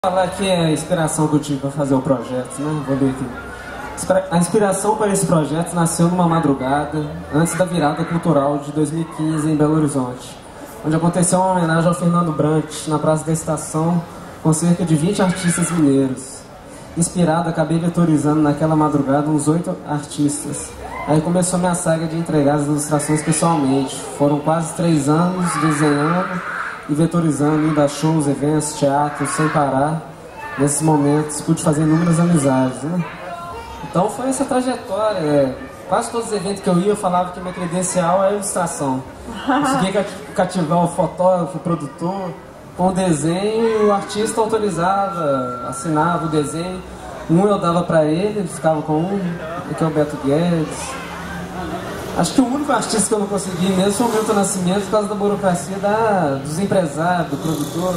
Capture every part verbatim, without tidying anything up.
Falar aqui é a inspiração que eu tive para fazer o projeto, né? Vou ler aqui. A inspiração para esse projeto nasceu numa madrugada, antes da virada cultural de dois mil e quinze em Belo Horizonte, onde aconteceu uma homenagem ao Fernando Brant na Praça da Estação, com cerca de vinte artistas mineiros. Inspirado, acabei vetorizando naquela madrugada uns oito artistas. Aí começou minha saga de entregar as ilustrações pessoalmente. Foram quase três anos desenhando e vetorizando, indo a shows, eventos, teatros, sem parar. Nesses momentos pude fazer inúmeras amizades, né? Então foi essa trajetória. É, quase todos os eventos que eu ia eu falava que minha credencial é a ilustração. Consegui cativar o fotógrafo, o produtor. Com o desenho, o artista autorizava, assinava o desenho. Um eu dava pra ele, ele ficava com um. Aqui é o Beto Guedes. Acho que o único artista que eu não consegui mesmo foi o Milton Nascimento, por causa da burocracia da, dos empresários, do produtor.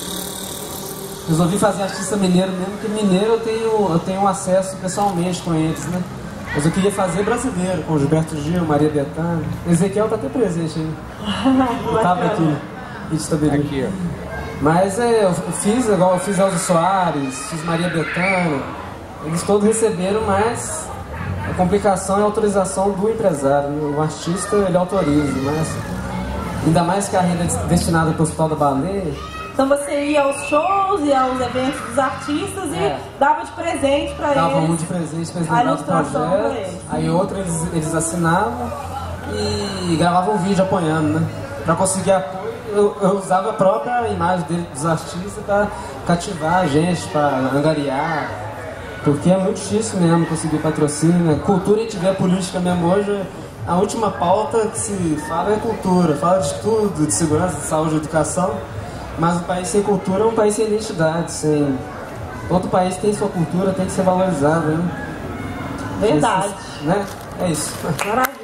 Resolvi fazer artista mineiro mesmo, porque mineiro eu tenho, eu tenho acesso pessoalmente com eles, né? Mas eu queria fazer brasileiro, com Gilberto Gil, Maria Bethânia. Ezequiel tá até presente aí. Eu tava aqui. Aqui, ó. Mas é, eu fiz, igual eu fiz Elza Soares, fiz Maria Bethânia. Eles todos receberam, mas a complicação é a autorização do empresário. O artista, ele autoriza, mas ainda mais que a renda é destinada para o Hospital da Baleia. Então você ia aos shows, ia aos eventos dos artistas e é. dava de presente para eles. Dava um de presente para eles levar do projeto. Aí outro eles, eles assinavam e gravavam um vídeo apoiando, né? Para conseguir apoio, eu, eu usava a própria imagem dele, dos artistas para cativar a gente, para angariar. Porque é muito difícil mesmo conseguir patrocínio. Cultura, a gente vê a política mesmo hoje. A última pauta que se fala é cultura. Fala de tudo, de segurança, de saúde, de educação. Mas um país sem cultura é um país sem identidade. Sem... Todo país tem sua cultura, tem que ser valorizado, né? Verdade. Esse, né? É isso. Maravilha.